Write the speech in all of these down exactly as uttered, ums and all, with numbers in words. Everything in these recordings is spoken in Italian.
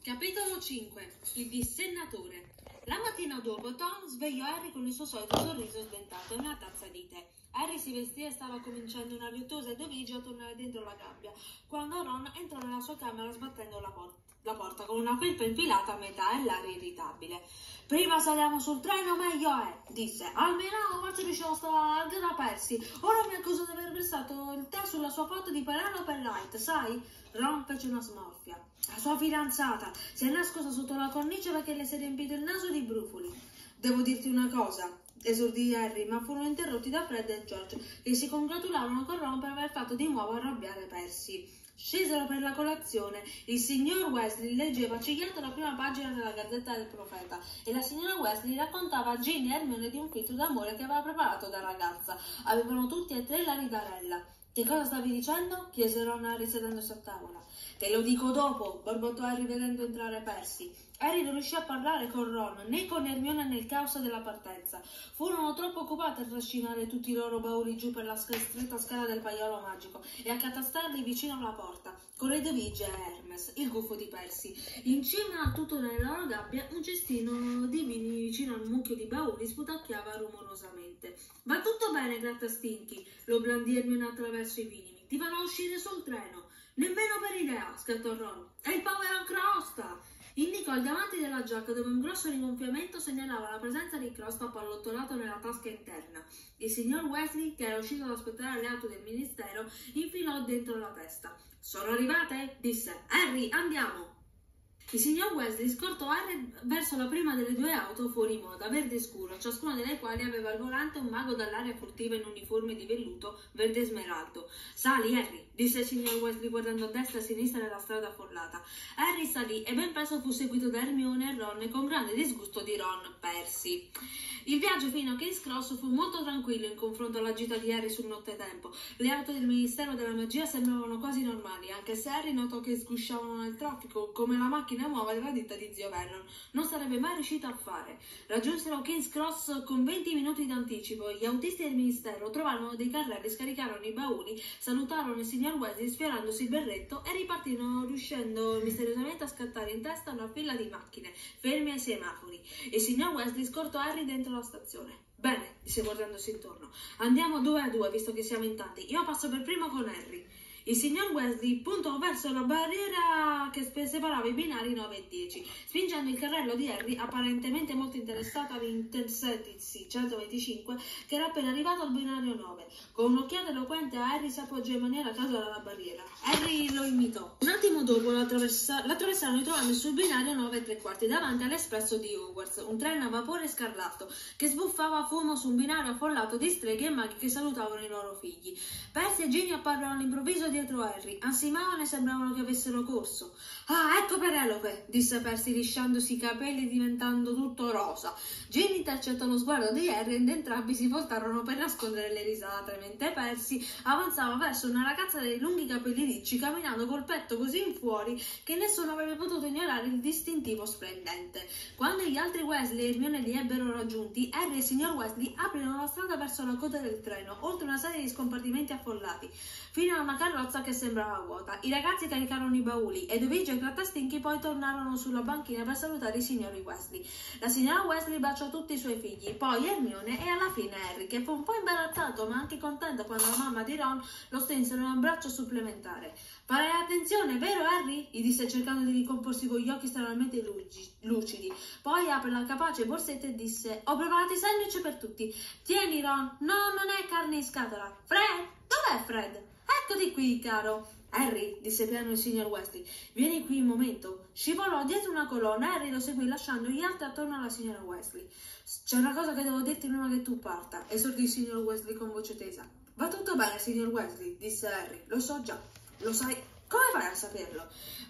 Capitolo cinque. Il dissennatore. La mattina dopo Tom svegliò Harry con il suo solito sorriso sdentato e una tazza di tè. Harry si vestiva e stava cominciando una riottosa edivigia a tornare dentro la gabbia, quando Ron entrò nella sua camera sbattendo la, por- la porta con una felpa infilata a metà e l'aria irritabile. «Prima saliamo sul treno, meglio è», disse. «Almeno oggi riuscivo a stare anche da Percy. Ora mi accuso di aver versato il tè sulla sua foto di Penelope Light, sai?» Ron fece una smorfia. La sua fidanzata si è nascosta sotto la cornice perché le si è riempito il naso di brufoli. «Devo dirti una cosa», esordì Harry, ma furono interrotti da Fred e George, che si congratulavano con Ron per aver fatto di nuovo arrabbiare Percy. Scesero per la colazione. Il signor Weasley leggeva accigliato la prima pagina della Gazzetta del Profeta e la signora Weasley raccontava a Ginny e Hermione di un filtro d'amore che aveva preparato da ragazza. Avevano tutti e tre la ridarella. «Che cosa stavi dicendo?» chiese Ron risedendosi a tavola. «Te lo dico dopo», borbottò Harry vedendo entrare Percy. Harry non riuscì a parlare con Ron, né con Hermione nel caos della partenza. Furono troppo occupati a trascinare tutti i loro bauli giù per la stretta scala del paiolo magico e a catastarli vicino alla porta, con Luigi e Hermes, il gufo di Percy. In cima a tutto nella loro gabbia, un cestino di vini vicino al mucchio di bauli sputacchiava rumorosamente. «Va tutto bene, Grattastinchi», lo blandì Hermione attraverso i vini. «Ti vanno a uscire sul treno». «Nemmeno per idea», scattò Ron. «È il povero Crosta!» Indicò il davanti della giacca dove un grosso rigonfiamento segnalava la presenza di Crosta pallottolato nella tasca interna. Il signor Weasley, che era uscito ad aspettare le auto del ministero, infilò dentro la testa. «Sono arrivate?» disse. «Harry, andiamo!» Il signor Weasley scortò Harry verso la prima delle due auto fuori moda, verde scuro, ciascuna delle quali aveva al volante un mago dall'aria furtiva in uniforme di velluto verde smeraldo. «Sali, Harry», disse il signor Weasley guardando a destra e a sinistra nella strada affollata. Harry salì e ben presto fu seguito da Hermione e Ron e con grande disgusto di Ron Percy. Il viaggio fino a King's Cross fu molto tranquillo in confronto alla gita di Harry sul nottetempo. Le auto del Ministero della Magia sembravano quasi normali, anche se Harry notò che sgusciavano nel traffico come la macchina nuova della ditta di zio Vernon non sarebbe mai riuscito a fare. Raggiunsero King's Cross con venti minuti d'anticipo. Gli autisti del Ministero trovarono dei carrelli, scaricarono i bauli, salutarono il signor Weasley sfiorandosi il berretto e ripartirono riuscendo misteriosamente a scattare in testa una fila di macchine, ferme ai semafori. Il signor Weasley scortò Harry dentro la stazione. «Bene», disse guardandosi intorno, «andiamo due a due, visto che siamo in tanti. Io passo per primo con Harry». Il signor Weasley puntò verso la barriera che separava i binari nove e dieci, spingendo il carrello di Harry, apparentemente molto interessato all'Intercity centoventicinque, che era appena arrivato al binario nove. Con un'occhiata eloquente a Harry si appoggiò in maniera casuale alla barriera. Harry lo imitò. Un attimo dopo l'attraversarono ritrovando sul binario nove e tre quarti davanti all'espresso di Hogwarts, un treno a vapore scarlatto che sbuffava fumo su un binario affollato di streghe e maghi che salutavano i loro figli. Percy e Ginny apparvero all'improvviso dietro Harry, ansimavano e sembravano che avessero corso. «Ah, ecco Penelope», disse Percy lisciandosi i capelli e diventando tutto rosa. Ginny intercettò lo sguardo di Harry ed entrambi si voltarono per nascondere le risate, mentre Percy avanzava verso una ragazza dai lunghi capelli ricci, camminando col petto così in fuori che nessuno avrebbe potuto ignorare il distintivo splendente. Quando gli altri Weasley e Hermione li ebbero raggiunti, Harry e il signor Weasley aprirono la strada verso la coda del treno, oltre una serie di scompartimenti affollati, fino a una carrozza che sembrava vuota. I ragazzi caricarono i bauli e Luigi e Grattastinchi poi tornarono sulla banchina per salutare i signori Weasley. La signora Weasley baciò tutti i suoi figli, poi Hermione e alla fine Harry, che fu un po' imbarazzato ma anche contento quando la mamma di Ron lo strinse in un abbraccio supplementare. «Farai attenzione, vero Harry?» gli disse cercando di ricomporsi con gli occhi stranamente lucidi. Poi apre la capace borsetta e disse: «Ho preparato i sandwich per tutti. Tieni Ron, no, non è carne in scatola. Fred? Dov'è Fred?» «Eccoti qui, caro». «Harry», disse piano il signor Weasley, «vieni qui un momento». Scivolò dietro una colonna e Harry lo seguì lasciando gli altri attorno alla signora Weasley. «C'è una cosa che devo dirti prima che tu parta», esordì il signor Weasley con voce tesa. «Va tutto bene, signor Weasley», disse Harry. «Lo so già». «Lo sai? Come fai a saperlo?»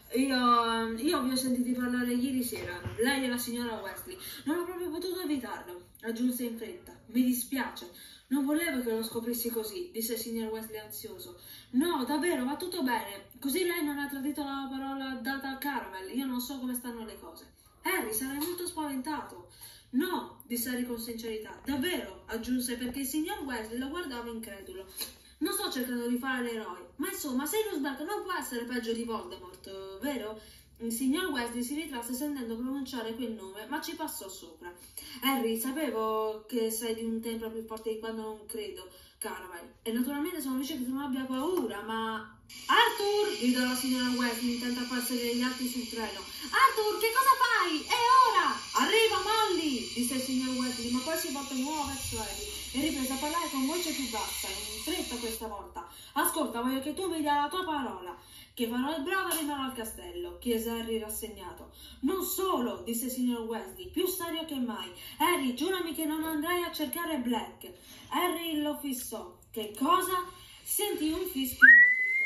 Io, io vi ho sentiti parlare ieri sera, lei e la signora Weasley. Non ho proprio potuto evitarlo», aggiunse in fretta. «Mi dispiace. Non volevo che lo scoprissi così», disse il signor Weasley ansioso. «No, davvero, va tutto bene. Così lei non ha tradito la parola data a Caramel. Io non so come stanno le cose». «Harry, sarai molto spaventato». «No», disse Harry con sincerità. «Davvero», aggiunse, perché il signor Weasley lo guardava incredulo. «Non sto cercando di fare l'eroe, ma insomma, Sirius Black non può essere peggio di Voldemort, vero?» Il signor Weasley si ritrasse sentendo pronunciare quel nome, ma ci passò sopra. Harry, sapevo che sei di un tempio più forte di quando non credo, Caravai, e naturalmente sono felice che tu non abbia paura, ma... Arthur! Gridò la signora Weasley, intenta a far salire gli altri sul treno. Arthur, che cosa fai? È ora! Arriva Molly! Disse il signor Weasley, ma poi si voltò di nuovo verso Harry e riprese a parlare con voce più bassa, in fretta questa volta. Ascolta, voglio che tu mi dia la tua parola. Che farò il bravo e rimarrò al castello, chiese Harry rassegnato. Non solo, disse il signor Weasley, più serio che mai. Harry, giurami che non andrai a cercare Black. Harry lo fissò. Che cosa? Sentì un fischio acuto.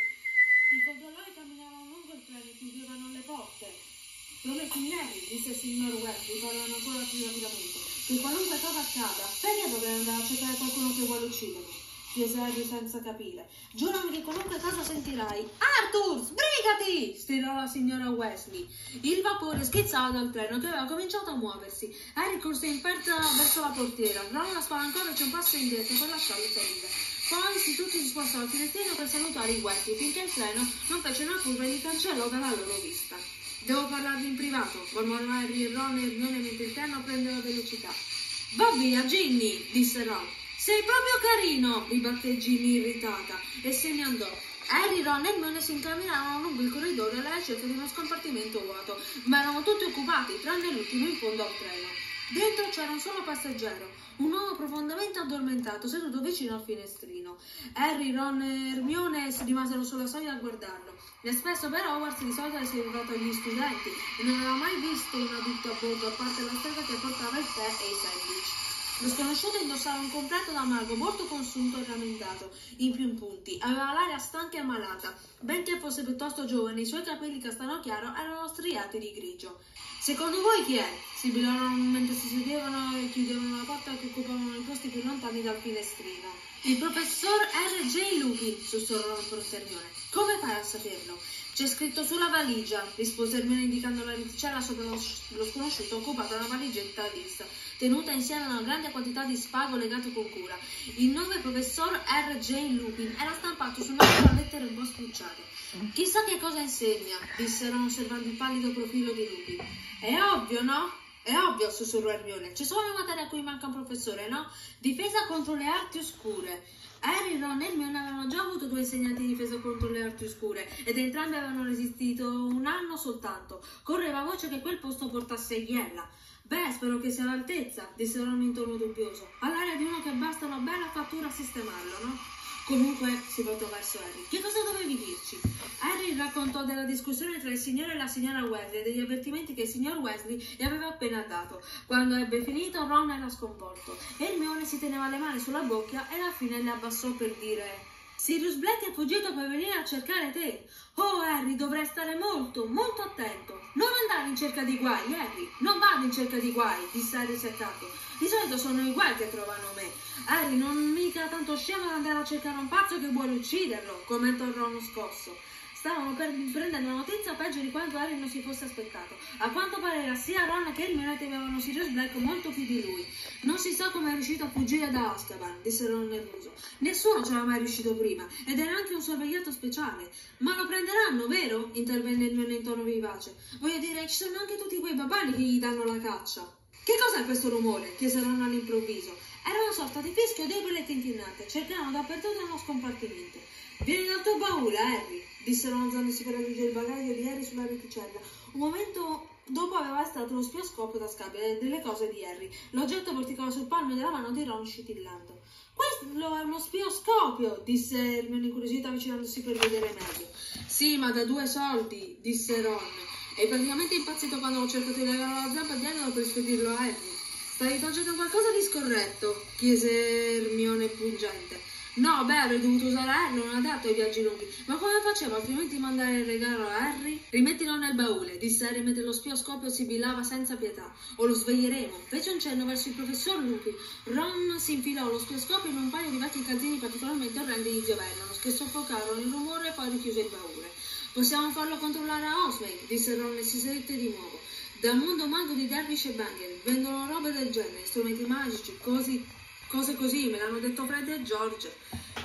I controllori camminavano lungo il treno e chiudevano le porte. Promettimi, Harry, disse il signor Weasley, parlando ancora più rapidamente, che qualunque cosa accada, perché dovrei andare a cercare qualcuno che vuole uccidermi? Chiese Harry senza capire. Giurami che qualunque cosa sentirai. Arthur, sbrigati! Strillò la signora Weasley. Il vapore schizzava dal treno che aveva cominciato a muoversi. Harry corse in fretta verso la portiera. Ron la spalancò e c'è un passo indietro per lasciarlo salire. Poi si tutti si spostò al finestrino per salutare i Weasley finché il treno non fece una curva e li cancellò dalla loro vista. Devo parlarvi in privato, mormorò Harry e Ron e Hermione mentre il treno prendeva velocità. Va via, Ginny, disse Ron. Sei proprio carino, ribatté Ginny irritata, e se ne andò. Harry, Ron e Hermione si incamminarono lungo il corridoio alla ricerca di uno scompartimento vuoto, ma erano tutti occupati, tranne l'ultimo in fondo al treno. Dentro c'era un solo passeggero, un uomo profondamente addormentato, seduto vicino al finestrino. Harry, Ron e Hermione si rimasero sulla soglia a guardarlo. L'espresso per Hogwarts di solito è riservato agli studenti e non aveva mai visto un adulto a bordo, a parte la stella che portava il tè e i sandwich. Lo sconosciuto indossava un completo da mago molto consunto e rammentato, in più punti. Aveva l'aria stanca e ammalata. Benché fosse piuttosto giovane, i suoi capelli castano chiaro erano striati di grigio. Secondo voi chi è? Sibilarono mentre si sedevano e chiudevano la porta che occupavano i posti più lontani dal finestrino. Il professor R J Lupin, sussurrò il Hermione. Come fai a saperlo? C'è scritto sulla valigia, rispose Hermione indicando la reticella sopra lo, lo sconosciuto occupata una valigetta lista, tenuta insieme a una grande quantità di spago legato con cura. Il nome professor R J Lupin era stampato su una sola lettera un po' spulciate. Chissà che cosa insegna, disse Ron osservando il pallido profilo di Lupin. È ovvio, no? È ovvio, sussurrò Hermione. C'è solo una materia a cui manca un professore, no? Difesa contro le arti oscure. Harry, Ron e Hermione avevano già avuto due insegnanti di difesa contro le arti oscure ed entrambi avevano resistito un anno soltanto. Correva voce che quel posto portasse Iella. Beh, spero che sia all'altezza, disse Ron in tono dubbioso. All'aria di uno che basta una bella fattura a sistemarlo, no? Comunque si voltò verso Harry. Che cosa dovevi dirci? Harry raccontò della discussione tra il signore e la signora Weasley e degli avvertimenti che il signor Weasley gli aveva appena dato. Quando ebbe finito, Ron era sconvolto. Hermione si teneva le mani sulla bocca e alla fine le abbassò per dire: Sirius Black è fuggito per venire a cercare te. Oh, Harry, dovrai stare molto, molto attento. Non andare in cerca di guai, Harry. Non vado in cerca di guai, disse Harry seccato. Di solito sono i guai che trovano me. Harry, non mica tanto scemo ad andare a cercare un pazzo che vuole ucciderlo, commentò Ron scosso. Stavano per prendere la notizia peggio di quanto Harry non si fosse aspettato. A quanto pareva sia Ron che Hermione temevano Sirius Black molto più di lui. Non si sa come è riuscito a fuggire da Azkaban, disse Ron nervoso. Nessuno ci era mai riuscito prima, ed era anche un sorvegliato speciale. Ma lo prenderanno, vero? Intervenne Hermione in tono vivace. Voglio dire, ci sono anche tutti quei babani che gli danno la caccia. Che cos'è questo rumore? Chiese Ron all'improvviso. Era una sorta di fischio debole e tintinnante. Cercavano dappertutto nello scompartimento. Vieni dal tuo baule, Harry, disse Ron alzandosi per aprire il bagaglio di Harry sulla reticella. Un momento dopo aveva estratto lo spioscopio da scatola e delle cose di Harry. L'oggetto porticava sul palmo della mano di Ron scintillando. Quello è uno spioscopio, disse Hermione incuriosita avvicinandosi per vedere meglio. Sì, ma da due soldi, disse Ron. È praticamente impazzito quando ho cercato di legare la zampa dietro per spedirlo a Harry. Stai facendo qualcosa di scorretto? Chiese Hermione pungente. No, beh, avrei dovuto usare Harry, non adatto ai viaggi lunghi. Ma come facevo altrimenti mandare il regalo a Harry? Rimettilo nel baule, disse Harry mentre lo spioscopio sibillava senza pietà. O lo sveglieremo. Fece un cenno verso il professor Lupin. Ron si infilò lo spioscopio in un paio di vecchi calzini particolarmente orrendi di zio Vernon, che soffocarono il rumore e poi richiuse il baule. Possiamo farlo controllare a Hogsmeade, disse Ron e si sedette di nuovo. Dal mondo mago di Dervish e Bangle vendono robe del genere, strumenti magici, così, cose così, me l'hanno detto Fred e George.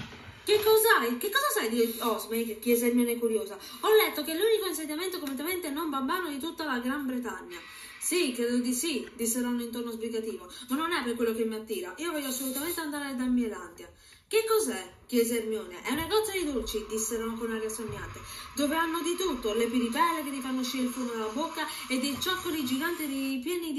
Che cos'hai? Che cosa sai di Hogsmeade? Chiese Hermione curiosa. Ho letto che è l'unico insediamento completamente non bambano di tutta la Gran Bretagna. Sì, credo di sì, disse Ron in tono sbrigativo, ma non è per quello che mi attira. Io voglio assolutamente andare da Mielandia. Che cos'è? Chiese Hermione. È un negozio di dolci, disse Ron con aria sognante, dove hanno di tutto, le piripelle che ti fanno uscire il fumo dalla bocca e dei cioccoli giganti pieni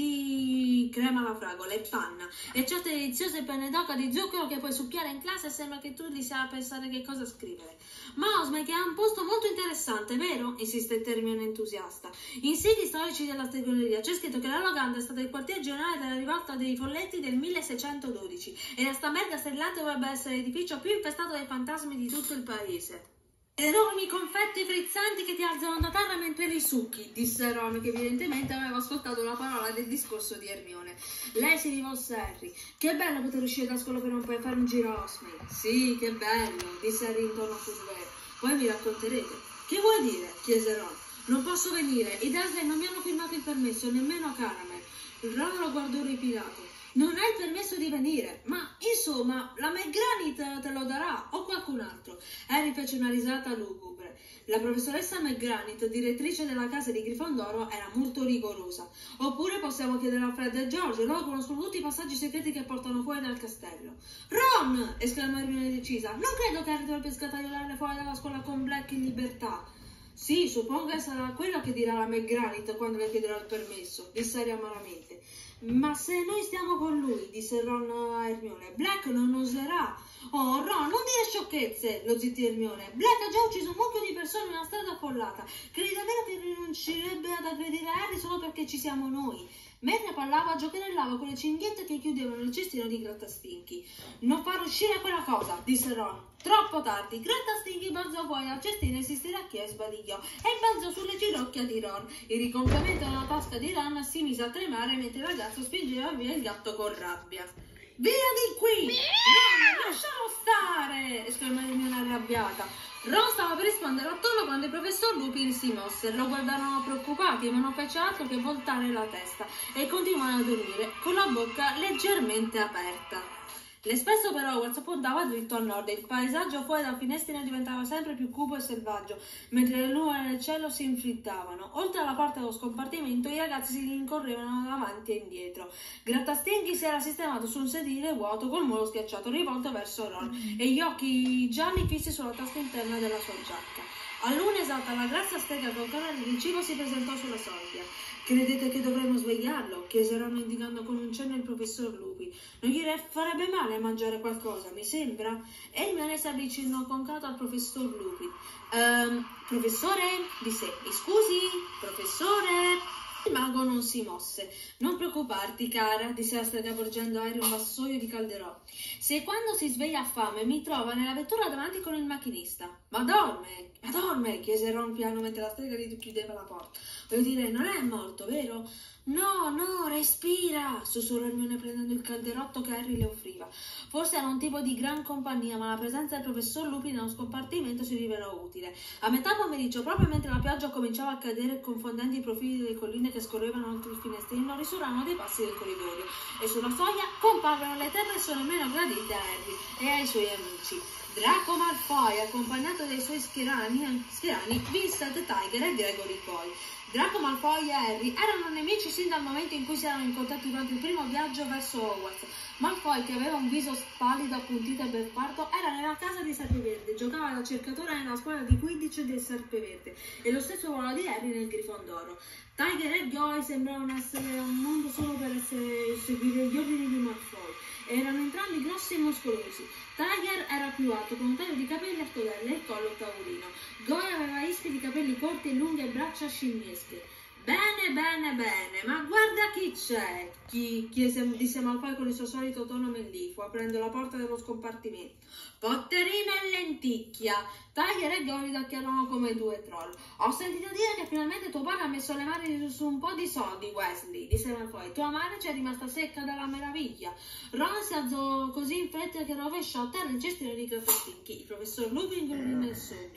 di crema alla fragola e panna e certe deliziose penne d'oca di zucchero che puoi succhiare in classe e sembra che tu li sia a pensare che cosa scrivere. Ma Hogsmeade è un posto molto interessante, vero? Insistette Hermione entusiasta. In siti storici della stregoneria c'è scritto che la Loganda è stata il quartier generale della rivolta dei folletti del milleseicentododici e la Stamerga Stellante dovrebbe essere l'edificio più infestato dai fantasmi di tutto il paese. Enormi confetti frizzanti che ti alzano da terra mentre li succhi, disse Ron, che evidentemente aveva ascoltato la parola del discorso di Hermione. Lei si rivolse a Harry. Che bello poter uscire da scuola per non poter fare un giro a Hogsmeade. Sì, che bello, disse Harry intorno a Fusibè. Poi mi racconterete. Che vuoi dire? Chiese Ron. Non posso venire, i Dursley non mi hanno firmato il permesso, nemmeno Caramel. Ron lo guardò ripilato. Non hai il permesso di venire, ma insomma la McGranit te lo darà o qualcun altro. Harry fece una risata lugubre. La professoressa McGranit, direttrice della casa di Grifondoro, era molto rigorosa. Oppure possiamo chiedere a Fred e George, loro conoscono tutti i passaggi segreti che portano fuori dal castello. Ron! Esclamò Hermione decisa. Non credo che Harry dovrebbe scattaiolare fuori dalla scuola con Black in libertà. Sì, suppongo che sarà quello che dirà la McGranit quando le chiederà il permesso, disse Harry amaramente. Ma se noi stiamo con lui, disse Ron a Hermione, Black non oserà. Oh, Ron, non dire sciocchezze, lo zittì Hermione. Black ha già ucciso un mucchio di persone in una strada affollata. Credi davvero che rinuncerebbe ad aggredire Harry solo perché ci siamo noi? Mentre parlava, giocherellava con le cinghiette che chiudevano il cestino di Grattastinchi. Non far uscire quella cosa, disse Ron. Troppo tardi. Grattastinchi balzò fuori dal cestino e si stiracchiò e sbadigliò e balzò sulle ginocchia di Ron. Il riconcamento nella tasca di Ron si mise a tremare mentre il ragazzo spingeva via il gatto con rabbia. Via di qui! Ron, lasciamo stare! Esclamò Hermione arrabbiata. Ron stava per rispondere a tono quando il professor Lupin si mosse. Lo guardarono preoccupati, ma non fece altro che voltare la testa e continuare a dormire con la bocca leggermente aperta. L'espresso per Hogwarts puntava dritto a nord e il paesaggio fuori dal finestrino diventava sempre più cupo e selvaggio, mentre le nuvole nel cielo si inflittavano. Oltre alla porta dello scompartimento, i ragazzi si rincorrevano avanti e indietro. Grattastinghi si era sistemato su un sedile vuoto col mulo schiacciato rivolto verso Ron e gli occhi gialli fissi sulla tasca interna della sua giacca. All'una esatta, la grassa strega con canale di cibo si presentò sulla soglia. Credete che dovremmo svegliarlo? Chiese Ron indicando con un cenno il professor Lupin. Non gli farebbe male mangiare qualcosa, mi sembra? Hermione si avvicinò con cato al professor Lupin. Ehm, professore? Disse. Mi scusi? Professore? Il mago non si mosse. Non preoccuparti, cara, disse la strega porgendo a Harry un vassoio di calderò. Se quando si sveglia ha fame mi trova nella vettura davanti con il macchinista. Ma dorme? Ma dorme? Chiese Ron piano mentre la strega gli chiudeva la porta. Voglio dire, non è morto, vero? No, no, respira, sussurrò Hermione prendendo il calderotto che Harry le offriva. Forse era un tipo di gran compagnia, ma la presenza del professor Lupin nello scompartimento si rivelò utile. A metà pomeriggio, proprio mentre la pioggia cominciava a cadere confondendo i profili delle colline che scorrevano oltre il finestrino, risuonarono dei passi del corridoio e sulla soglia comparvero le tre persone meno gradite a Harry e ai suoi amici. Draco Malfoy, accompagnato dai suoi schierani, schierani Vincent, Tiger e Gregory Poi. Draco Malfoy e Harry erano nemici sin dal momento in cui si erano incontrati durante il primo viaggio verso Hogwarts. Malfoy, che aveva un viso pallido, appuntito e beffardo, era nella casa di Serpeverde, giocava da cercatore nella squadra di Quidditch del Serpeverde e lo stesso ruolo di Harry nel Grifondoro. Tiger e Goyle sembravano essere un mondo solo per essere, seguire gli ordini di Malfoy. Erano entrambi grossi e muscolosi. Tiger era più alto, con un taglio di capelli a scodelle e il collo taurino. Goyle aveva ischi di capelli corti e lunghe braccia scimmiesche. Bene, bene, bene, ma guarda chi c'è, chi chiese, disse Malfoy con il suo solito tono mellifluo, aprendo la porta dello scompartimento. Potterino e lenticchia. Tiger e Goyle ridacchiarono come due troll. Ho sentito dire che finalmente tuo padre ha messo le mani su un po' di soldi, Weasley, disse Malfoy. Tua madre ci è rimasta secca dalla meraviglia. Ron si alzò così in fretta che rovesciò a terra il cestino di Grattastinchi. Il professor Lupin dormì nel sogno.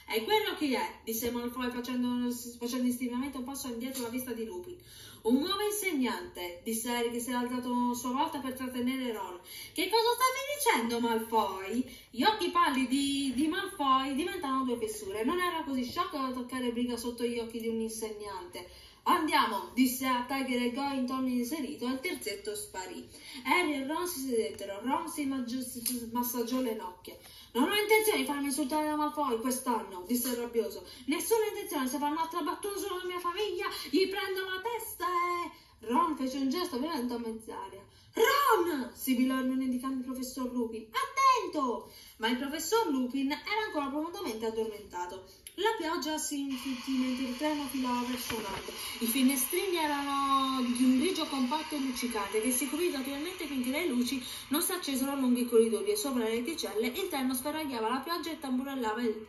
E quello chi è? Disse Malfoy facendo, facendo istintivamente un passo indietro alla vista di Lupin. Un nuovo insegnante, disse Harry che si era alzato a sua volta per trattenere Ron. Che cosa stavi dicendo, Malfoy? Gli occhi pallidi di, di Malfoy diventavano due fessure. Non era così sciocco da toccare briga sotto gli occhi di un insegnante. Andiamo, disse a Tiger e Goyle in tono inserito, e il terzetto sparì. Harry e Ron si sedettero. Ron si massaggiò le nocche. Non ho intenzione di farmi insultare da Malfoy quest'anno, disse il rabbioso. Nessuna intenzione, se fa un'altra battuta sulla mia famiglia, gli prendo la testa e... Ron fece un gesto violento a mezz'aria. Ron! sibilò indicando il professor Lupin. Attento! Ma il professor Lupin era ancora profondamente addormentato. La pioggia si infitì mentre il treno filava verso nord. I finestrini erano di un grigio compatto e luccicante che si coprì naturalmente finché le luci non si accesero lungo i corridoi e sopra le reticelle il treno sferragliava la pioggia e tamburellava il,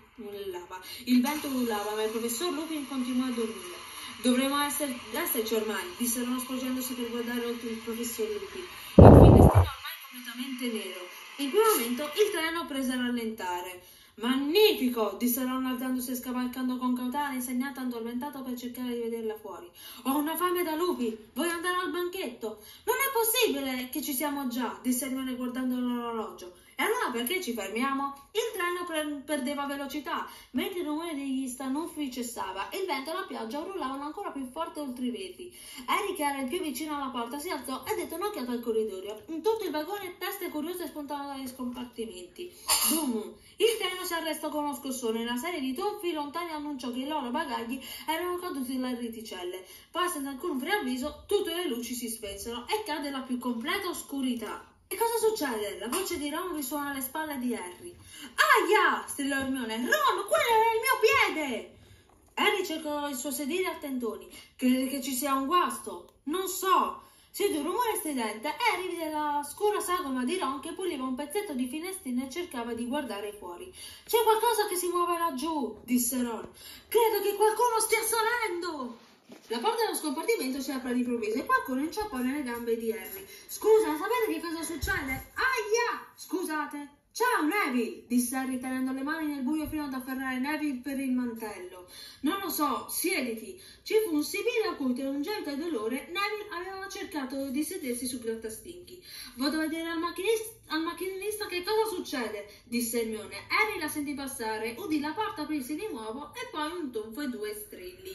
il vento ululava, ma il professor Lupin continuò a dormire. Dovremmo essere, esserci ormai, disse Ron sporgendosi per guardare oltre il professor Lupin. Il finestrino ormai completamente nero. In quel momento il treno prese a rallentare. Magnifico! disse Ron alzandosi e scavalcando con cautela l'insegnante addormentato per cercare di vederla fuori. Ho una fame da lupi! Voglio andare al banchetto! Non è possibile che ci siamo già! disse Hermione guardando l'orologio. E allora perché ci fermiamo? Il treno pre- perdeva velocità, mentre il rumore degli stannuffi cessava e il vento e la pioggia urlavano ancora più forte oltre i vetri. Harry, che era il più vicino alla porta, si alzò e dette un'occhiata al corridoio. In tutto il vagone teste curiose spuntavano dagli scompartimenti. Boom! Il treno si arrestò con uno scossone e una serie di tonfi lontani annunciò che i loro bagagli erano caduti dalle reticelle. Poi, senza alcun preavviso, tutte le luci si spensero e cadde la più completa oscurità. E cosa succede? La voce di Ron risuona alle spalle di Harry. Aia! strillò Hermione. Ron, quello era il mio piede! Harry cercò il suo sedile a tentoni. Crede che ci sia un guasto? Non so. Si udì un rumore stridente e Harry vide la scura sagoma di Ron che puliva un pezzetto di finestrina e cercava di guardare fuori. C'è qualcosa che si muove laggiù, disse Ron. Credo che qualcuno stia salendo! La porta dello scompartimento si apre all'improvviso e qualcuno inciappò nelle gambe di Harry. Scusa, sapete che cosa succede? Aia! Scusate. Ciao, Neville, disse Harry tenendo le mani nel buio fino ad afferrare Neville per il mantello. Non lo so, siediti. Ci fu un sibilo acuto e un gemito di dolore. Neville aveva cercato di sedersi sul grattastinchi. Vado a vedere al macchinista, al macchinista che cosa succede, disse Hermione. Harry la sentì passare, udì la porta aprirsi di nuovo e poi un tonfo e due strilli.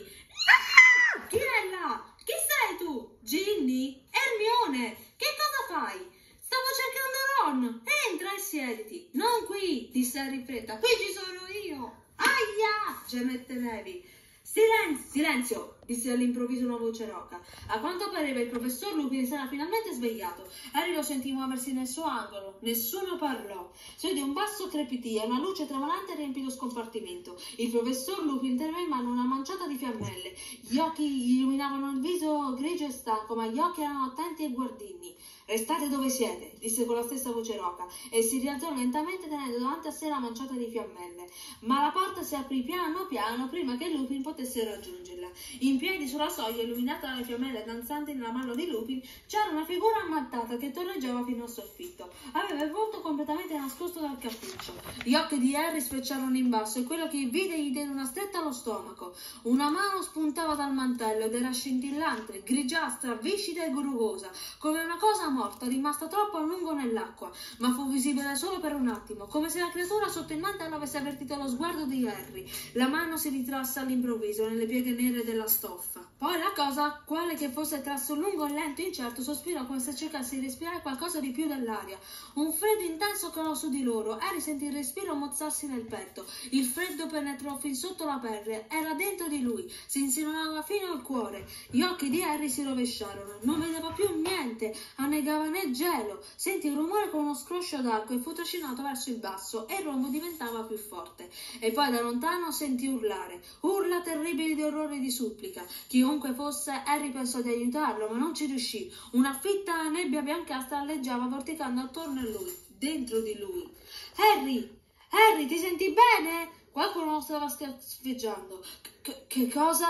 Ah! Chi è là? Chi sei tu? Ginny? Hermione? Che cosa fai? Stavo cercando Ron! Entra e siediti! Non qui! disse Harry in fretta. Qui ci sono io! Aia! gemette Neville. Silenzio! Silenzio! disse all'improvviso una voce roca. A quanto pareva il professor Lupin si era finalmente svegliato. Harry lo sentì muoversi nel suo angolo. Nessuno parlò. Si udì un basso crepitio e una luce tremolante riempì lo scompartimento. Il professor Lupin teneva in mano una manciata di fiammelle. Gli occhi gli illuminavano il viso grigio e stanco, ma gli occhi erano attenti e guardingi. Restate dove siete, disse con la stessa voce roca, e si rialzò lentamente tenendo davanti a sé la manciata di fiammelle. Ma la porta si aprì piano piano prima che Lupin potesse raggiungerla. In piedi sulla soglia, illuminata dalle fiammelle danzanti nella mano di Lupin, c'era una figura ammattata che torreggiava fino al soffitto. Aveva il volto completamente nascosto dal cappuccio. Gli occhi di Harry sfrecciarono in basso e quello che vide gli diede una stretta allo stomaco. Una mano spuntava dal mantello ed era scintillante, grigiastra, viscida e grugosa, come una cosa morta, rimasta troppo a lungo nell'acqua, ma fu visibile solo per un attimo, come se la creatura sotto il mantello avesse avvertito lo sguardo di Harry. La mano si ritrasse all'improvviso nelle pieghe nere della stoffa. Poi la cosa, quale che fosse, trasse un lungo e lento incerto sospiro come se cercasse di respirare qualcosa di più dell'aria. Un freddo intenso calò su di loro. Harry sentì il respiro mozzarsi nel petto. Il freddo penetrò fin sotto la pelle. Era dentro di lui. Si insinuava fino al cuore. Gli occhi di Harry si rovesciarono. Non vedeva più niente. Annegava né gelo. Sentì un rumore con uno scroscio d'acqua e fu trascinato verso il basso e il rombo diventava più forte. E poi da lontano sentì urlare. Urla terribili di orrore e di supplica. Chiunque fosse, Harry pensò di aiutarlo, ma non ci riuscì. Una fitta nebbia biancastra alleggiava vorticando attorno a lui, dentro di lui. Harry! Harry, ti senti bene? Qualcuno lo stava schiaffeggiando. Che cosa?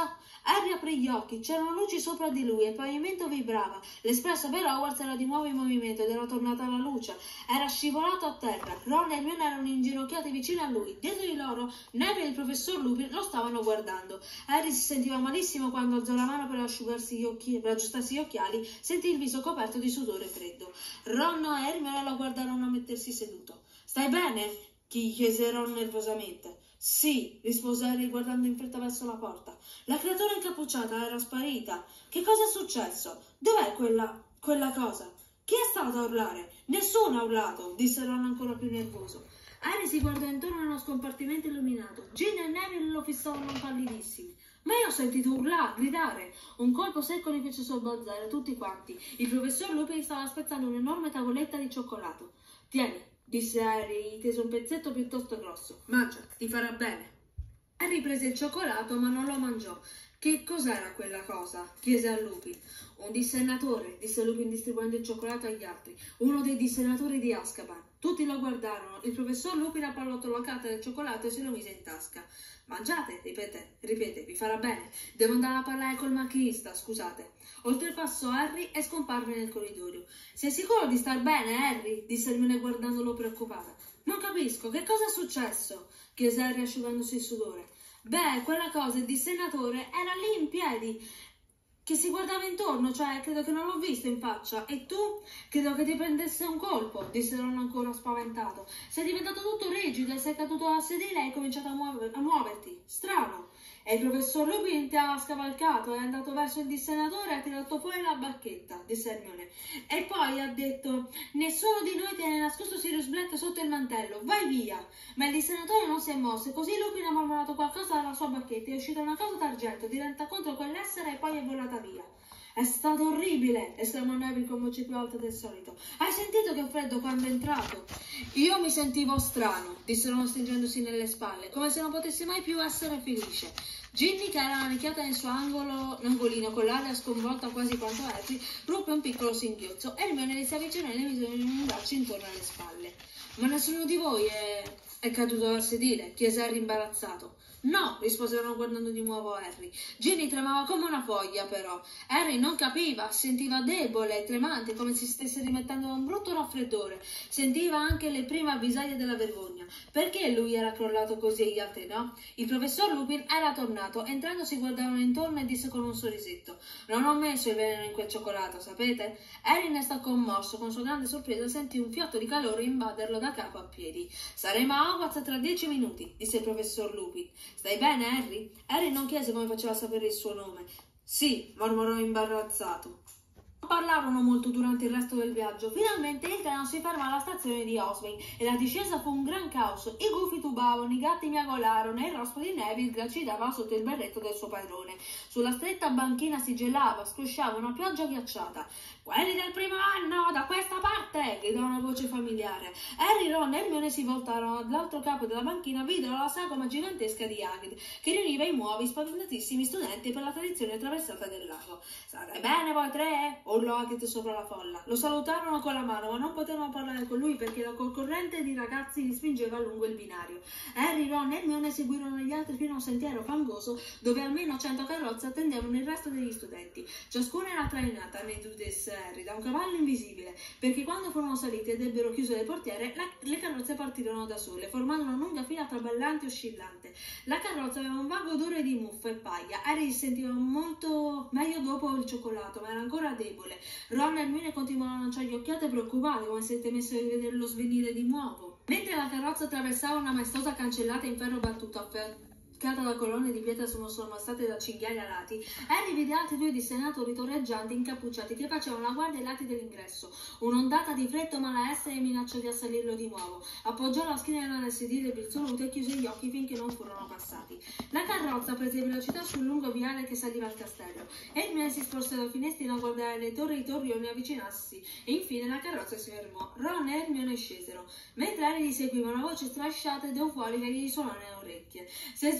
Harry aprì gli occhi, c'erano luci sopra di lui e il pavimento vibrava. L'espresso per Hogwarts era di nuovo in movimento ed era tornata la luce. Era scivolato a terra. Ron e Hermione erano inginocchiati vicino a lui. Dietro di loro, Neville e il professor Lupin lo stavano guardando. Harry si sentiva malissimo quando alzò la mano per asciugarsi gli occhi, per aggiustarsi gli occhiali, sentì il viso coperto di sudore freddo. Ron e Hermione lo guardarono a mettersi seduto. «Stai bene?» gli chiese Ron nervosamente. «Sì», rispose Harry guardando in fretta verso la porta. «La creatura incappucciata era sparita. Che cosa è successo? Dov'è quella... quella cosa? Chi è stato a urlare?» «Nessuno ha urlato», disse Ron ancora più nervoso. Harry si guardò intorno nello scompartimento illuminato. Ginny e Neville lo fissavano pallidissimi. «Ma io ho sentito urlare, gridare!» Un colpo secco li fece sobbalzare tutti quanti. Il professor Lupin stava spezzando un'enorme tavoletta di cioccolato. «Tieni», disse Harry, tese un pezzetto piuttosto grosso. «Mangia, ti farà bene». Harry prese il cioccolato, ma non lo mangiò. «Che cos'era quella cosa?» chiese a Lupin. «Un dissennatore», disse Lupin distribuendo il cioccolato agli altri. «Uno dei dissennatori di Azkaban». Tutti lo guardarono. Il professor Lupin appallottò la carta del cioccolato e se lo mise in tasca. «Mangiate», ripete, ripete, «vi farà bene. Devo andare a parlare col macchinista, scusate». Oltrepassò Harry e scomparve nel corridoio. «Sei sicuro di star bene, Harry?» disse Hermione guardandolo preoccupata. «Non capisco, che cosa è successo?» chiese Harry asciugandosi il sudore. «Beh, quella cosa, il dissennatore, era lì in piedi, che si guardava intorno, cioè credo che non l'ho visto in faccia. E tu? Credo che ti prendesse un colpo», disse Ron ancora spaventato. «Sei diventato tutto rigido e sei caduto dal sedile e hai cominciato a, muover- a muoverti. Strano». «E il professor Lupin ti ha scavalcato, è andato verso il dissennatore e ha tirato fuori la bacchetta», disse Hermione. «E poi ha detto, nessuno di noi tiene nascosto Sirius Black sotto il mantello, vai via!» Ma il dissennatore non si è mosso, così Lupin ha mormorato qualcosa dalla sua bacchetta, è uscita una cosa d'argento, diretta contro quell'essere e poi è volata via. «È stato orribile!» esclamò Neville con voce più alta del solito. «Hai sentito che freddo quando è entrato?» «Io mi sentivo strano», disse Ron stringendosi nelle spalle, come se non potessi mai più essere felice. Ginny, che era rannicchiata nel suo angolo, angolino con l'aria sconvolta quasi quanto Harry, ruppe un piccolo singhiozzo e Hermione le si avvicinò e le mise un braccio intorno alle spalle. «Ma nessuno di voi è... è caduto dal sedile?» chiese Harry imbarazzato. «No», rispose Ron guardando di nuovo Harry. Ginny tremava come una foglia, però. Harry non capiva, sentiva debole e tremante, come se stesse rimettendo da un brutto raffreddore. Sentiva anche le prime avvisaglie della vergogna. Perché lui era crollato così e gli altri no? Il professor Lupin era tornato. Entrando si guardarono intorno e disse con un sorrisetto: «Non ho messo il veleno in quel cioccolato, sapete?» Harry ne sta commosso. Con sua grande sorpresa sentì un fiato di calore invaderlo da capo a piedi. «Saremo a Hogwarts tra dieci minuti», disse il professor Lupin. «Stai bene, Harry?» Harry non chiese come faceva a sapere il suo nome. «Sì», mormorò imbarazzato. Non parlarono molto durante il resto del viaggio. Finalmente il treno si fermò alla stazione di Oswin e la discesa fu un gran caos. I gufi tubavano, i gatti miagolarono e il rospo di Neville gracidava sotto il berretto del suo padrone. Sulla stretta banchina si gelava, scrosciava una pioggia ghiacciata. «Quelli del primo anno, da questa parte!» gridò una voce familiare. Harry, Ron e Hermione si voltarono all'altro capo della banchina, videro la sagoma gigantesca di Hagrid, che riuniva i nuovi, spaventatissimi studenti per la tradizione attraversata del lago. «State bene voi tre?» urlò Hagrid sopra la folla. Lo salutarono con la mano, ma non potevano parlare con lui perché la concorrente di ragazzi li spingeva lungo il binario. Harry, Ron e Hermione seguirono gli altri fino a un sentiero fangoso dove almeno cento carrozze attendevano il resto degli studenti. Ciascuna era trainata, ne disse Harry, da un cavallo invisibile, perché quando furono saliti ed ebbero chiuso le portiere, la, le carrozze partirono da sole, formando una lunga fila traballante e oscillante. La carrozza aveva un vago odore di muffa e paglia. Harry si sentiva molto meglio dopo il cioccolato, ma era ancora debole. Ron e Hermione continuavano a lanciargli occhiate preoccupate, come se temessero di vederlo svenire di nuovo. Mentre la carrozza attraversava una maestosa cancellata in ferro battuto, aperta da colonne di pietra sono sormossate da cinghiali alati, Harry vide altri due dissenatori torreggianti incappucciati che facevano la guardia ai lati dell'ingresso. Un'ondata di freddo malaessere minacciò di assalirlo di nuovo. Appoggiò la schiena nel sedile bizzoluto e chiuse gli occhi finché non furono passati. La carrozza prese velocità sul lungo viale che saliva al castello. Hermione si sporse dal finestrino a guardare le torri e i torrioni avvicinarsi e infine la carrozza si fermò. Ron e Hermione scesero. Mentre Harry li seguiva, una voce strasciata ed euforica gli suonò nelle orecchie: «Sei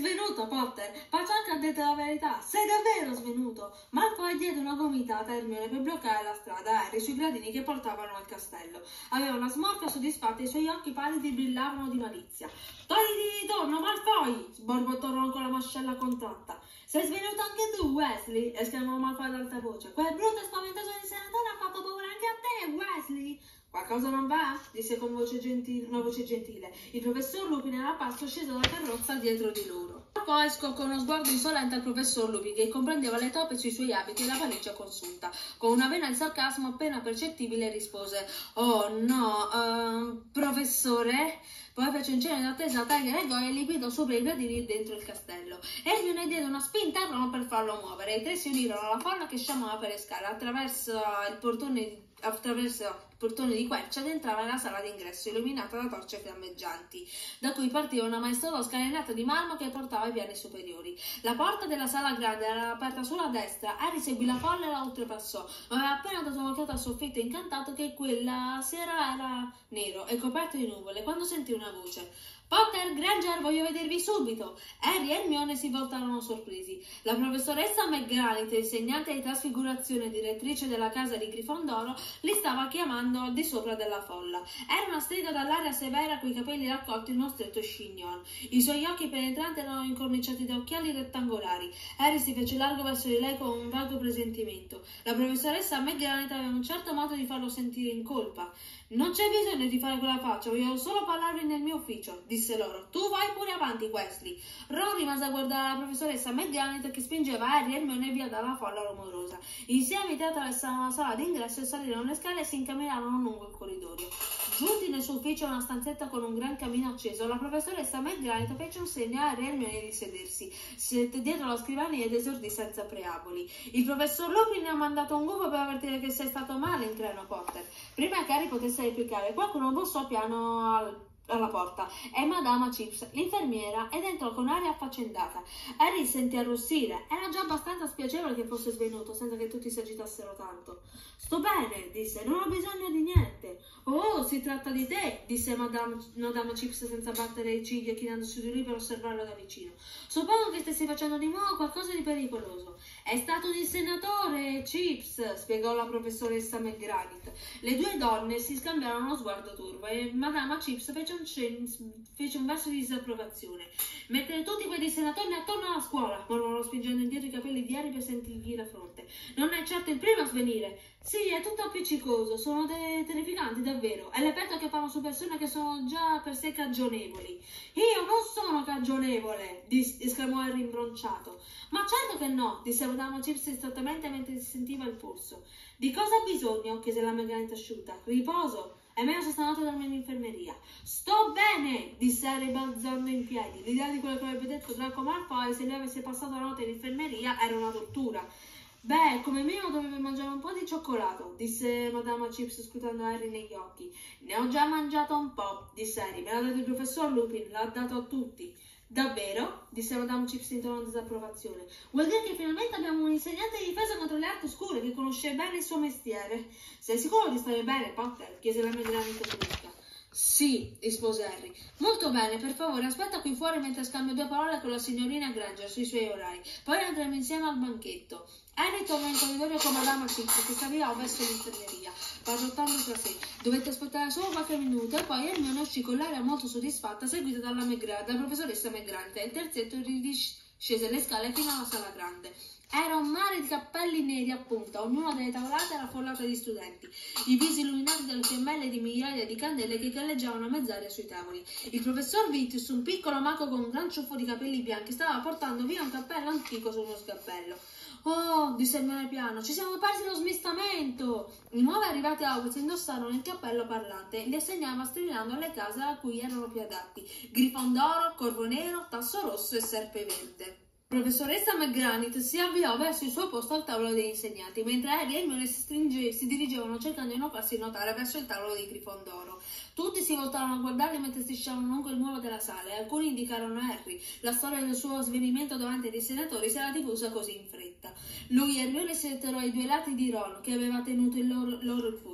svenuto, Potter? Pacciacca ha detto la verità. Sei davvero svenuto? Malfoy diede una gomitata a Hermione per bloccare la strada a Harry sui gradini che portavano al castello. Aveva una smorfia soddisfatta e i suoi occhi pallidi brillavano di malizia. Togliti di torno, Malfoy! Sborbottò Ron con la mascella contratta. Sei svenuto anche tu, Weasley? Esclamò Malfoy ad alta voce. Quel brutto e spaventoso senatore ha fatto paura anche a te, Weasley! Qualcosa non va? Disse con voce gentile, una voce gentile. Il professor Lupin era apparso sceso dalla carrozza dietro di loro. Poi scoccò uno sguardo insolente al professor Lupin, che comprendeva le toppe sui suoi abiti e la valigia consunta. Con una vena di sarcasmo appena percettibile rispose: Oh no, uh, professore? Poi fece un cenno d'attesa a Tiger e Goyle e li guidò sopra i gradini dentro il castello. Hermione diede una spinta a Ron per farlo muovere e i tre si unirono alla folla che sciamava per le scale attraverso il portone di attraverso il portone di quercia ed entrava nella sala d'ingresso illuminata da torce fiammeggianti, da cui partiva una maestosa scalinata di marmo che portava ai piani superiori. La porta della sala grande era aperta solo a destra. Harry seguì la folla e la oltrepassò, ma aveva appena dato un'occhiata al soffitto incantato che quella sera era nero e coperto di nuvole quando sentì una voce. Potter, Granger, voglio vedervi subito! Harry e Hermione si voltarono sorpresi. La professoressa McGranit, insegnante di trasfigurazione e direttrice della casa di Grifondoro, li stava chiamando al di sopra della folla. Era una strega dall'aria severa coi capelli raccolti in uno stretto chignon. I suoi occhi penetranti erano incorniciati da occhiali rettangolari. Harry si fece largo verso di lei con un vago presentimento. La professoressa McGranit aveva un certo modo di farlo sentire in colpa. Non c'è bisogno di fare quella faccia, voglio solo parlarvi nel mio ufficio, disse loro. Tu vai pure avanti, Weasley. Ron rimase a guardare la professoressa McGranit che spingeva Harry e Hermione via dalla folla rumorosa. Insieme i tre attraversarono la sala d'ingresso e salirono le scale e si incamminarono lungo il corridoio. Giunti nel suo ufficio, una stanzetta con un gran camino acceso, la professoressa McGranit fece un segno a Harry e Hermione di sedersi. Si sedette dietro la scrivania ed esordì senza preamboli. Il professor Lupin ha mandato un gufo per avvertire che sei stato male in treno, Potter. Prima che Harry potesse replicare, qualcuno bussò piano al alla porta. È Madama Chips, l'infermiera, ed entrò con aria affaccendata. Harry sentì arrossire. Era già abbastanza spiacevole che fosse svenuto, senza che tutti si agitassero tanto. Sto bene, disse, non ho bisogno di niente. Oh, si tratta di te, disse Madame, Madama Chips senza battere i ciglia, chinandosi di lui per osservarlo da vicino. Suppongo che stessi facendo di nuovo qualcosa di pericoloso. È stato un insennatore, Chips, spiegò la professoressa McGranit. Le due donne si scambiarono uno sguardo turbo e Madama Chips fece un, fece un verso di disapprovazione. Mettere tutti quei dissennatori attorno alla scuola, mormorò spingendo indietro i capelli di Harry per sentirgli la fronte. Non è certo il primo a svenire. Sì, è tutto appiccicoso, sono te terrificanti davvero. È l'effetto che fanno su persone che sono già per sé cagionevoli. Io non sono cagionevole, esclamò Harry imbronciato. Ma certo che no, disse Madame Chips distrattamente mentre si sentiva il polso. Di cosa ha bisogno? Chiese la McGranit asciutta. Riposo. È meglio se stanotte dormire in infermeria. Sto bene, disse Harry balzando in piedi. L'idea di quello che avrebbe detto Draco Malfoy se lui avesse passato la notte in infermeria era una tortura. Beh, come minimo dovrebbe mangiare un po' di cioccolato, disse Madama Chips scrutando Harry negli occhi. Ne ho già mangiato un po', disse Harry. Me l'ha dato il professor Lupin, l'ha dato a tutti. Davvero? Disse Madame Chips in tono di disapprovazione. Vuol dire che finalmente abbiamo un insegnante di difesa contro le arti oscure che conosce bene il suo mestiere. Sei sicuro di stare bene, Potter? Chiese la McGranit brusca. Sì, rispose Harry. Molto bene, per favore, aspetta qui fuori mentre scambio due parole con la signorina Granger sui suoi orari. Poi andremo insieme al banchetto. Harry tornò in corridoio con Madama Chips che si avviò verso l'infermeria, parlottando tra sé. Dovette aspettare solo qualche minuto e poi Hermione uscì con l'aria molto soddisfatta, seguita dalla, dalla professoressa McGranit, e il terzetto scese le scale fino alla sala grande. Era un mare di cappelli neri a punta, ognuna delle tavolate era affollata di studenti, i visi illuminati dalle fiammelle di migliaia di candele che galleggiavano a mezz'aria sui tavoli. Il professor Vitius, un piccolo mago con un gran ciuffo di capelli bianchi, stava portando via un cappello antico su uno scappello. Oh, disse Hermione piano, ci siamo persi lo smistamento! I nuovi arrivati a Hogwarts indossarono il cappello parlante e li assegnava strillando alle case a cui erano più adatti: Grifondoro, Corvo Nero, Tasso Rosso e Serpe Verde. La professoressa McGranit si avviò verso il suo posto al tavolo degli insegnanti, mentre Harry e Hermione si, stringe, si dirigevano cercando di non farsi notare verso il tavolo di Grifondoro. Tutti si voltarono a guardarli mentre strisciavano lungo il muro della sala e alcuni indicarono Harry. La storia del suo svenimento davanti ai senatori si era diffusa così in fretta. Lui e Hermione si sedettero ai due lati di Ron, che aveva tenuto il loro, loro il fusto.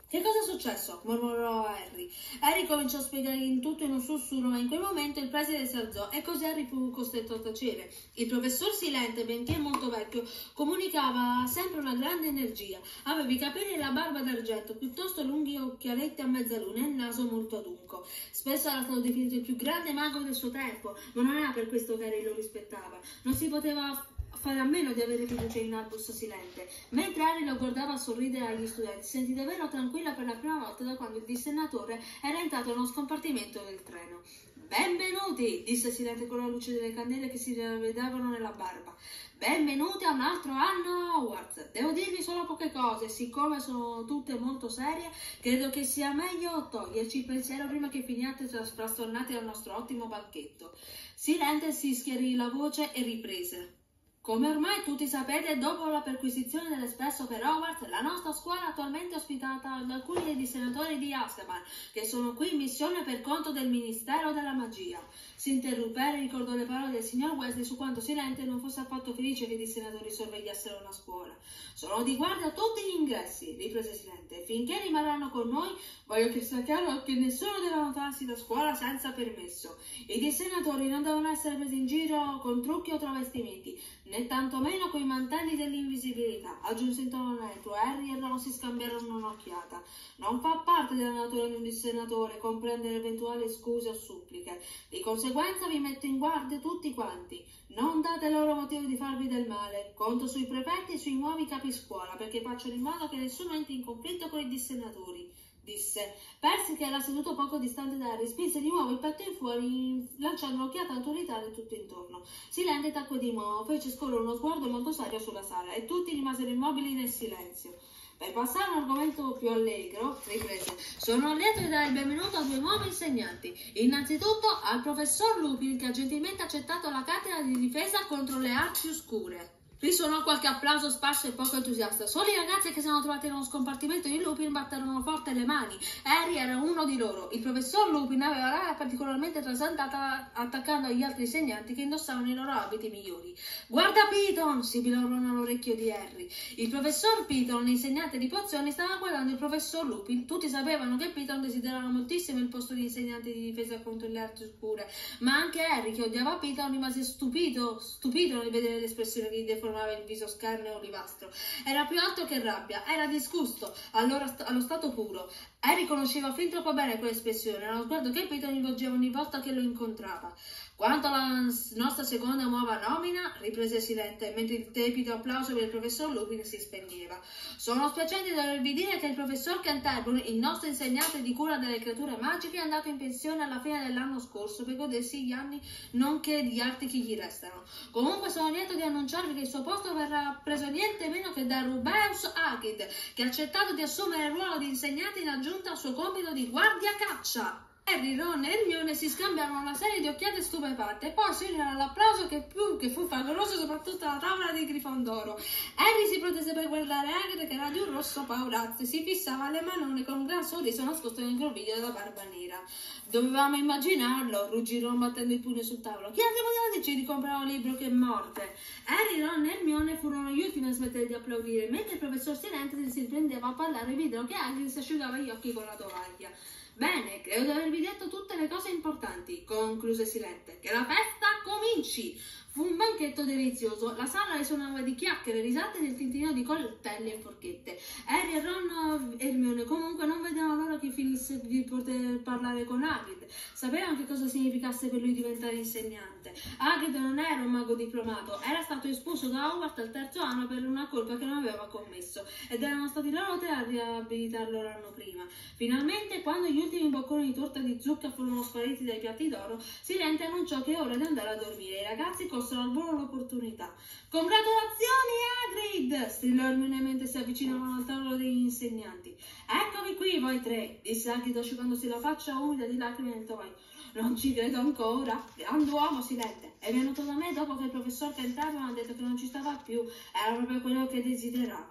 Che cosa è successo? Mormorò Harry. Harry cominciò a spiegare in tutto in un sussurro, ma in quel momento il preside si alzò e così Harry fu costretto a tacere. Il professor Silente, benché molto vecchio, comunicava sempre una grande energia. Aveva i capelli e la barba d'argento, piuttosto lunghi occhialetti a mezzaluna e il naso molto adunco. Spesso era stato definito il più grande mago del suo tempo, ma non era per questo che Harry lo rispettava. Non si poteva fare a meno di avere fiducia in Albus Silente. Mentre Harry lo guardava sorridere agli studenti, si sentì davvero tranquilla per la prima volta da quando il dissennatore era entrato nello scompartimento del treno. «Benvenuti!» disse Silente con la luce delle candele che si vedevano nella barba. «Benvenuti a un altro anno a Hogwarts. Devo dirvi solo poche cose, siccome sono tutte molto serie, credo che sia meglio toglierci il pensiero prima che finiate frastornati dal nostro ottimo banchetto». Silente si schiarì la voce e riprese. Come ormai tutti sapete, dopo la perquisizione dell'Espresso per Hogwarts, la nostra scuola è attualmente ospitata da alcuni dei senatori di Azkaban, che sono qui in missione per conto del Ministero della Magia. Si interruppe e ricordò le parole del signor Weasley su quanto Silente non fosse affatto felice che i senatori sorvegliassero la scuola. «Sono di guardia a tutti gli ingressi», riprese Silente. «Finché rimarranno con noi, voglio che sia chiaro che nessuno deve allontanarsi da scuola senza permesso. I dissenatori non devono essere presi in giro con trucchi o travestimenti, né tantomeno coi mantelli dell'invisibilità», aggiunse in tono neutro. Harry e Ron si scambiarono un'occhiata. Non fa parte della natura di un dissenatore comprendere eventuali scuse o suppliche. Di conseguenza vi metto in guardia tutti quanti. Non date loro motivo di farvi del male. Conto sui prefetti e sui nuovi capiscuola perché facciano in modo che nessuno entri in conflitto con i dissennatori, disse. Percy, che era seduto poco distante da Harry, spinse di nuovo il petto in fuori, lanciando un'occhiata autoritaria tutto intorno. Silente tacque di nuovo, fece scorrere uno sguardo molto serio sulla sala e tutti rimasero immobili nel silenzio. Per passare a un argomento più allegro, riprese, sono lieto di dare il benvenuto a due nuovi insegnanti. Innanzitutto al professor Lupin, che ha gentilmente accettato la cattedra di difesa contro le arti oscure. Risuonò qualche applauso sparso e poco entusiasta. Solo i ragazzi che si erano trovati nello scompartimento di Lupin batterono forte le mani. Harry era uno di loro. Il professor Lupin aveva l'aria particolarmente trasandata, attaccando agli altri insegnanti che indossavano i loro abiti migliori. «Guarda Piton!» sibilò Ron all'orecchio di Harry. Il professor Piton, l'insegnante di pozioni, stava guardando il professor Lupin. Tutti sapevano che Piton desiderava moltissimo il posto di insegnante di difesa contro le arti oscure, ma anche Harry, che odiava Piton, rimase stupito, stupito nel vedere l'espressione che gli deformava il viso scarno e olivastro. Era più alto che rabbia, era disgusto, allora st- allo stato puro. Harry conosceva fin troppo bene quell'espressione, era uno sguardo che Piton gli volgeva ogni volta che lo incontrava. «Quanto alla nostra seconda nuova nomina», riprese Silente, mentre il tepido applauso per il professor Lupin si spegneva, «sono spiacente di dovervi dire che il professor Canterbury, il nostro insegnante di cura delle creature magiche, è andato in pensione alla fine dell'anno scorso per godersi gli anni nonché gli arti che gli restano. Comunque sono lieto di annunciarvi che il suo posto verrà preso niente meno che da Rubeus Hagrid, che ha accettato di assumere il ruolo di insegnante in aggiunta al suo compito di guardia caccia». Harry, Ron e Hermione si scambiarono una serie di occhiate stupefatte e poi si unirono all'applauso che, più, che fu favoloso soprattutto alla tavola di Grifondoro. Harry si protese per guardare Hagrid, che era di un rosso paurazzo, e si fissava le manone con un gran sorriso nascosto nel groviglio della barba nera. «Dovevamo immaginarlo», ruggì Ron battendo il pugno sul tavolo. «Chi altri poteva dirci di comprare un libro che morte?» Harry, Ron e Hermione furono gli ultimi a smettere di applaudire, mentre il professor Silente si riprendeva a parlare e videro che Hagrid si asciugava gli occhi con la tovaglia. «Bene, credo di avervi detto tutte le cose importanti», concluse Silente. «Che la festa cominci!» Fu un banchetto delizioso. La sala risuonava di chiacchiere, risate e del tintinio di coltelli e forchette. Harry e Ron e Hermione comunque non vedevano l'ora che finisse di poter parlare con Hagrid. Sapevano che cosa significasse per lui diventare insegnante. Hagrid non era un mago diplomato, era stato espulso da Hogwarts al terzo anno per una colpa che non aveva commesso, ed erano stati loro tre a riabilitarlo l'anno prima. Finalmente, quando gli ultimi bocconi di torta di zucca furono spariti dai piatti d'oro, Silente annunciò che è ora di andare a dormire. I ragazzi colsero al volo l'opportunità. «Congratulazioni, Hagrid!» strillò Hermione mentre si avvicinavano al tavolo degli insegnanti. «Eccovi qui, voi tre!» disse Hagrid asciugandosi la faccia umida di lacrime nel tovaglio. «Non ci credo ancora. Grand'uomo, Silente. È venuto da me dopo che il professor Canterbury mi ha detto che non ci stava più. Era proprio quello che desideravo».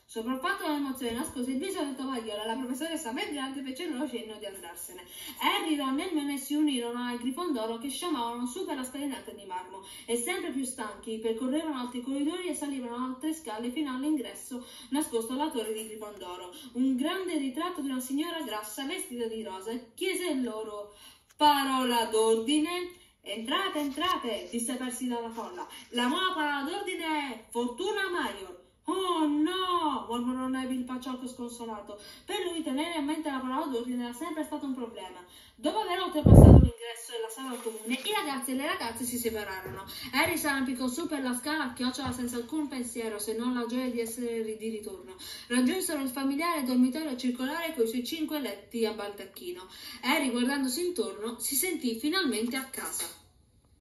Sopraffatto dall'emozione nascose il viso del tovagliolo, la professoressa Melgrande fece loro cenno di andarsene. Harry, Ron e Hermione si unirono ai Grifondoro che sciamavano su per la scalinata di marmo e sempre più stanchi percorrevano altri corridoi e salivano altre scale fino all'ingresso nascosto alla torre di Grifondoro. Un grande ritratto di una signora grassa vestita di rosa chiese loro parola d'ordine. Entrate, entrate, disse Percy dalla folla. La nuova parola d'ordine è Fortuna Maior. Oh no, mormorò Neville Paciocco sconsolato. Per lui tenere a mente la parola d'ordine era sempre stato un problema. Dopo aver oltrepassato l'ingresso della sala comune, i ragazzi e le ragazze si separarono. Harry s'arrampicò su per la scala a chiocciola senza alcun pensiero, se non la gioia di essere di ritorno. Raggiunsero il familiare dormitorio circolare coi suoi cinque letti a baldacchino. Harry, guardandosi intorno, si sentì finalmente a casa.